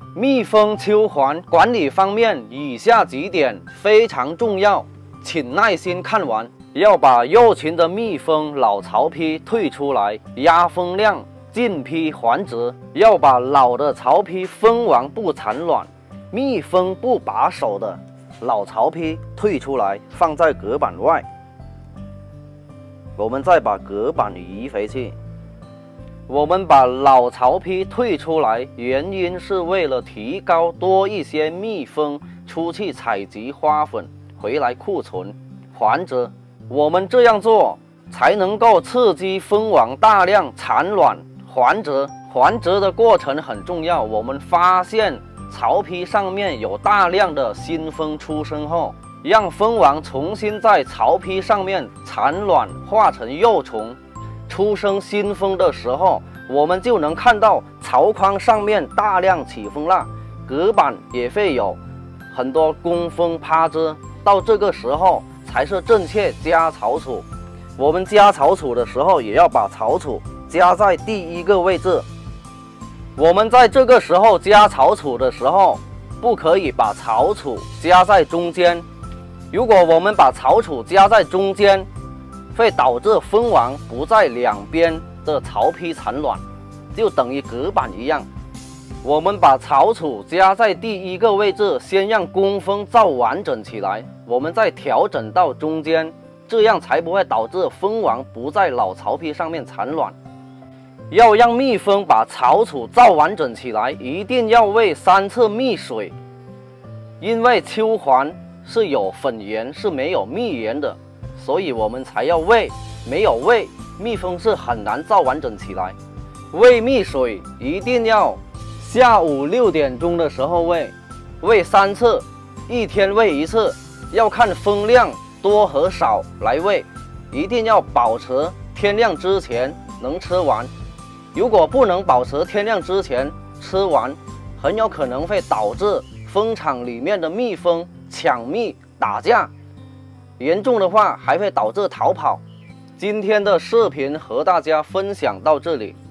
蜜蜂秋环管理方面，以下几点非常重要，请耐心看完。要把幼群的蜜蜂老巢批退出来，压蜂量，尽批繁殖。要把老的巢批蜂王不产卵、蜜蜂不把守的老巢批退出来，放在隔板外。我们再把隔板移回去。我们把老巢批退出来，原因是为了提高多一些蜜蜂出去采集花粉回来库存繁殖。我们这样做才能够刺激蜂王大量产卵繁殖。繁殖的过程很重要。我们发现巢批上面有大量的新蜂出生后，让蜂王重新在巢批上面产卵化成幼虫。出生新蜂的时候，我们就能看到巢框上面大量起蜂蜡，隔板也会有很多工蜂趴着。到这个时候才是正确加巢储。我们加巢储的时候，也要把巢储加在第一个位置。我们在这个时候加巢储的时候，不可以把巢储加在中间。如果我们把巢储加在中间，会导致蜂王不在两边的巢批产卵，就等于隔板一样。我们把巢储加在第一个位置，先让工蜂造完整起来，我们再调整到中间，这样才不会导致蜂王不在老巢批上面产卵。要让蜜蜂把巢储造完整起来，一定要喂3次蜜水，因为秋环是有粉源是没有蜜源的，所以我们才要喂。没有喂，蜜蜂是很难造完整起来。喂蜜水一定要下午6点钟的时候喂，喂3次，1天喂1次，要看蜂量多和少来喂，一定要保持天亮之前能吃完。如果不能保持天亮之前吃完，很有可能会导致蜂场里面的蜜蜂抢蜜打架，严重的话还会导致逃跑。今天的视频和大家分享到这里。